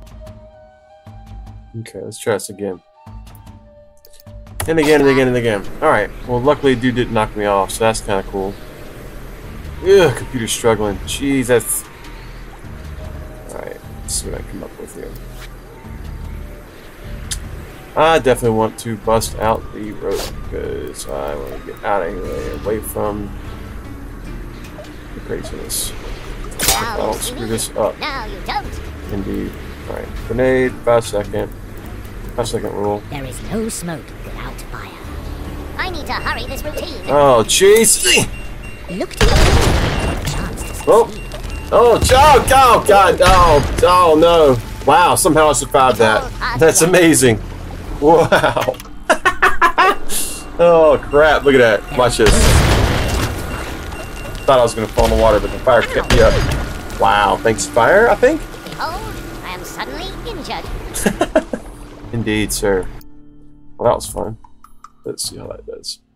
Okay, let's try this again. And again, and again, and again. Alright, well luckily dude didn't knock me off, so that's kind of cool. Ugh, computer's struggling. Jeez, that's... Alright, let's see what I come up with here. I definitely want to bust out the rope, because I want to get out of here, away from the craziness. I don't screw this up. No, you don't. Indeed. Alright, grenade, 5 second. 5 second rule. There is no smoke without fire. I need to hurry this routine. Oh, jeez! Look to your left. Chance to succeed. Oh, God, oh, no. Wow, somehow I survived that. That's amazing. Wow. Oh, crap, look at that. Watch this. Thought I was going to fall in the water, but the fire kept me up. Wow, thanks, fire, I think? Behold, I am suddenly injured. Indeed, sir. Well, that was fun. Let's see how that does.